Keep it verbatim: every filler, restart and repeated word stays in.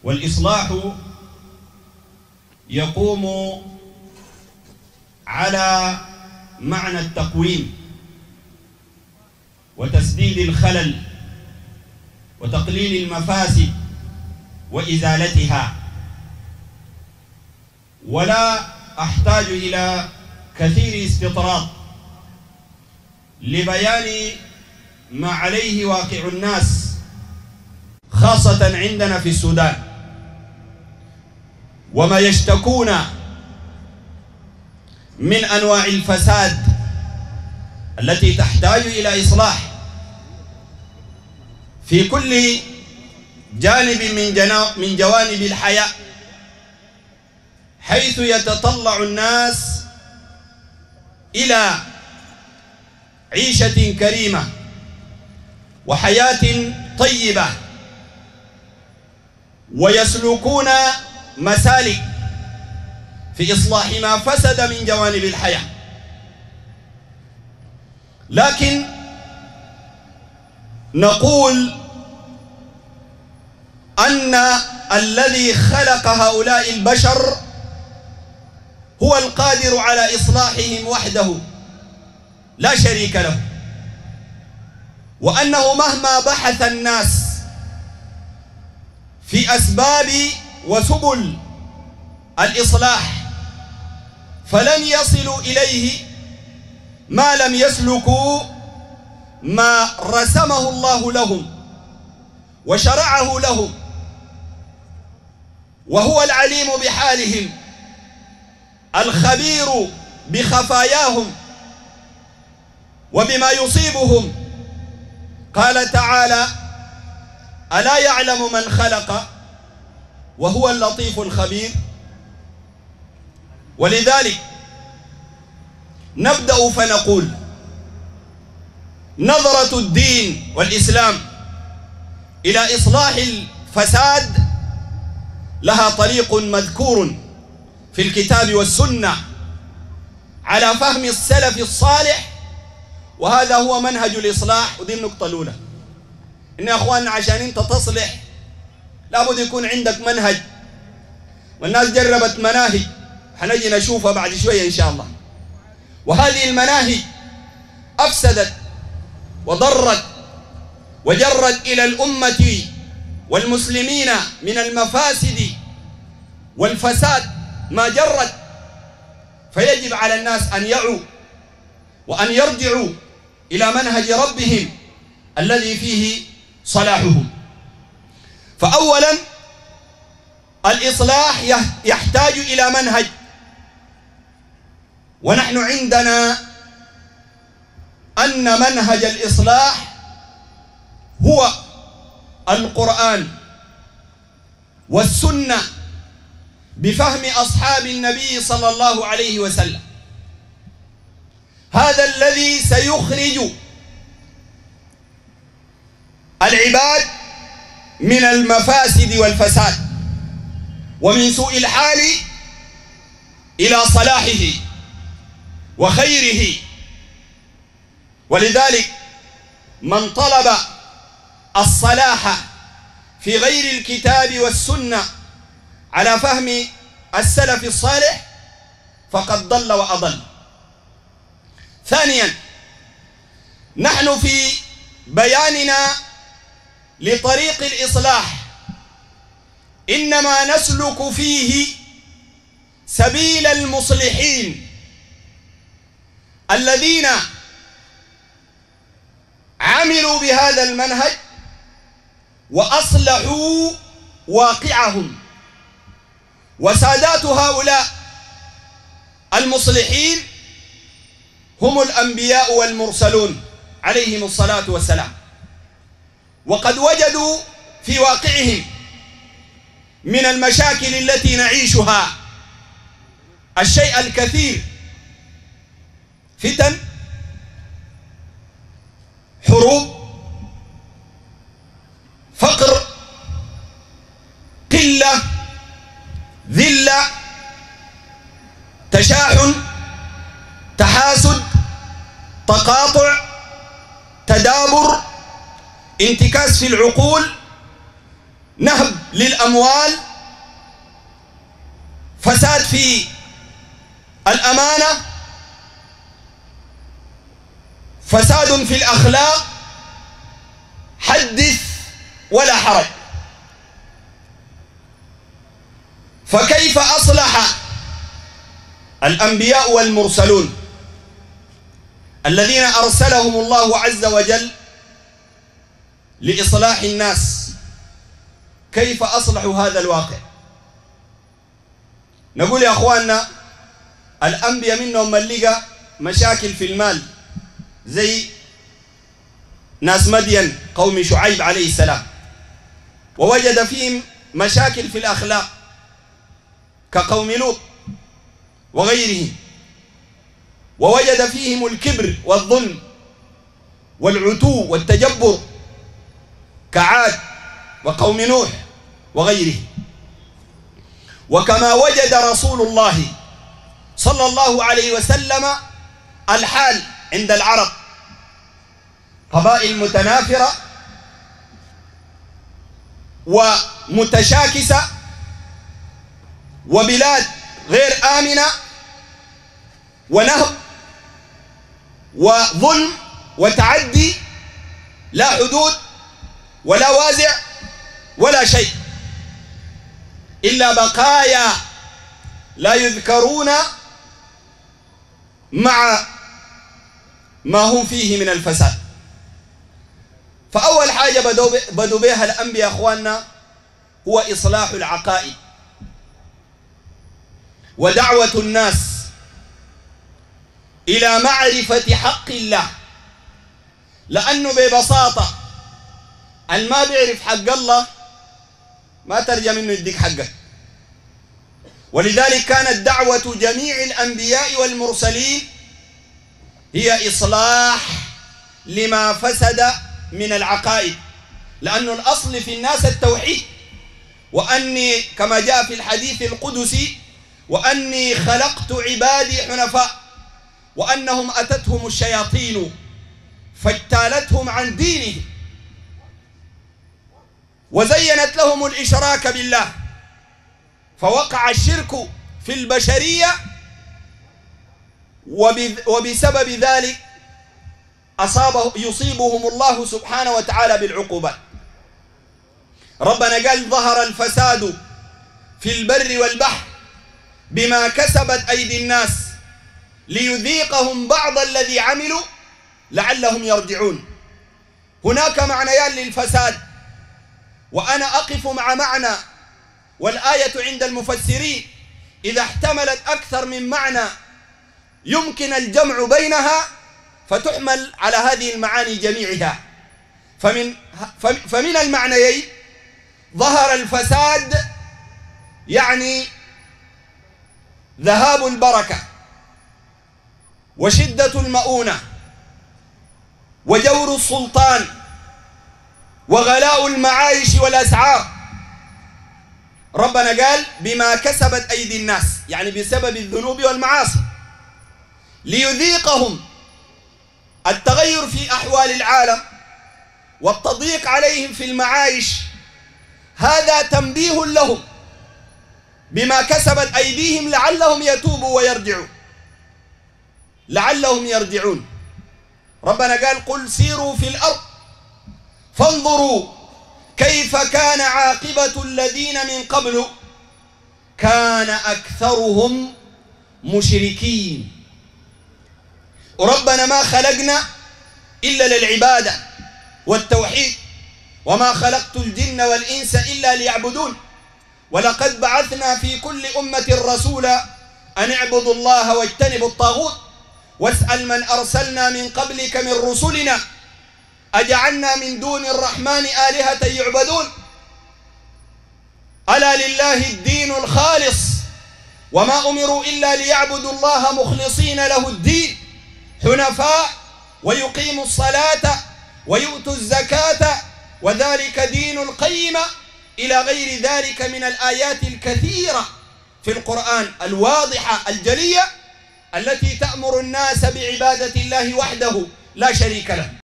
والإصلاح يقوم على معنى التقويم وتسديد الخلل وتقليل المفاسد وإزالتها، ولا أحتاج إلى كثير استطراد لبيان ما عليه واقع الناس خاصة عندنا في السودان، وما يشتكون من أنواع الفساد التي تحتاج إلى إصلاح في كل جانب من من جوانب الحياة، حيث يتطلع الناس إلى عيشة كريمة وحياة طيبة، ويسلكون مسالك في إصلاح ما فسد من جوانب الحياة. لكن نقول أن الذي خلق هؤلاء البشر هو القادر على إصلاحهم وحده لا شريك له، وأنه مهما بحث الناس في أسباب وسبل الإصلاح فلن يصلوا إليه ما لم يسلكوا ما رسمه الله لهم وشرعه لهم، وهو العليم بحالهم الخبير بخفاياهم وبما يصيبهم. قال تعالى: ألا يعلم من خلق وهو اللطيف الخبير. ولذلك نبدأ فنقول: نظرة الدين والإسلام إلى إصلاح الفساد لها طريق مذكور في الكتاب والسنة على فهم السلف الصالح، وهذا هو منهج الإصلاح. ودي النقطة الأولى، إن يا أخواننا عشان أنت تصلح لابد يكون عندك منهج، والناس جربت مناهج حنجي نشوفها بعد شوية إن شاء الله، وهذه المناهج أفسدت وضرت وجرت إلى الأمة والمسلمين من المفاسد والفساد ما جرت، فيجب على الناس أن يعوا وأن يرجعوا إلى منهج ربهم الذي فيه صلاحهم. فأولا الإصلاح يحتاج إلى منهج، ونحن عندنا أن منهج الإصلاح هو القرآن والسنة بفهم أصحاب النبي صلى الله عليه وسلم. هذا الذي سيخرج العباد من المفاسد والفساد ومن سوء الحال إلى صلاحه وخيره. ولذلك من طلب الصلاح في غير الكتاب والسنة على فهم السلف الصالح فقد ضل وأضل. ثانيا، نحن في بياننا لطريق الإصلاح إنما نسلك فيه سبيل المصلحين الذين عملوا بهذا المنهج وأصلحوا واقعهم. وسادات هؤلاء المصلحين هم الأنبياء والمرسلون عليهم الصلاة والسلام، وقد وجدوا في واقعهم من المشاكل التي نعيشها الشيء الكثير: فتن، حروب، فقر، قلة، ذلة، تشاحن، تحاسد، تقاطع، تدابر، انتكاس في العقول، نهب للأموال، فساد في الأمانة، فساد في الأخلاق، حدث ولا حرج. فكيف أصلح الأنبياء والمرسلون الذين أرسلهم الله عز وجل لإصلاح الناس، كيف أصلحوا هذا الواقع؟ نقول يا أخواننا الأنبياء منهم من لقى مشاكل في المال زي ناس مدين قوم شعيب عليه السلام، ووجد فيهم مشاكل في الأخلاق كقوم لوط وغيرهم، ووجد فيهم الكبر والظلم والعتو والتجبر كعاد وقوم نوح وغيره. وكما وجد رسول الله صلى الله عليه وسلم الحال عند العرب، قبائل متنافرة ومتشاكسة وبلاد غير آمنة ونهب وظلم وتعدي، لا حدود ولا وازع ولا شيء إلا بقايا لا يذكرون مع ما هم فيه من الفساد. فأول حاجة بدوا بها الأنبياء أخواننا هو إصلاح العقائد ودعوة الناس إلى معرفة حق الله، لأنه ببساطة الما بيعرف حق الله ما ترجى منه يديك حقك. ولذلك كانت دعوة جميع الأنبياء والمرسلين هي إصلاح لما فسد من العقائد، لأن الأصل في الناس التوحيد، وأني كما جاء في الحديث القدسي وأني خلقت عبادي حنفاء، وأنهم أتتهم الشياطين فاجتالتهم عن دينهم وزينت لهم الإشراك بالله، فوقع الشرك في البشرية، وبسبب ذلك أصابه يصيبهم الله سبحانه وتعالى بالعقوبات. ربنا قال ظهر الفساد في البر والبحر بما كسبت أيدي الناس ليذيقهم بعض الذي عملوا لعلهم يرجعون. هناك معنيان للفساد، وأنا أقف مع معنى، والآية عند المفسرين إذا احتملت أكثر من معنى يمكن الجمع بينها فتحمل على هذه المعاني جميعها. فمن, فمن المعنيين ظهر الفساد يعني ذهاب البركة وشدة المؤونة وجور السلطان وغلاء المعايش والأسعار. ربنا قال بما كسبت أيدي الناس، يعني بسبب الذنوب والمعاصي، ليذيقهم التغير في أحوال العالم والتضييق عليهم في المعايش. هذا تنبيه لهم بما كسبت أيديهم لعلهم يتوبوا ويرجعوا، لعلهم يرجعون. ربنا قال قل سيروا في الأرض فانظروا كيف كان عاقبة الذين من قبل كان أكثرهم مشركين. وربنا ما خلقنا إلا للعبادة والتوحيد، وما خلقت الجن والإنس إلا ليعبدون، ولقد بعثنا في كل أمة رسولا أن اعبدوا الله واجتنبوا الطاغوت واسأل من أرسلنا من قبلك من رسلنا أجعلنا من دون الرحمن آلهة يعبدون ألا لله الدين الخالص وما أمروا إلا ليعبدوا الله مخلصين له الدين حنفاء ويقيموا الصلاة ويؤتوا الزكاة وذلك دين القيمة، إلى غير ذلك من الآيات الكثيرة في القرآن الواضحة الجلية التي تأمر الناس بعبادة الله وحده لا شريك له.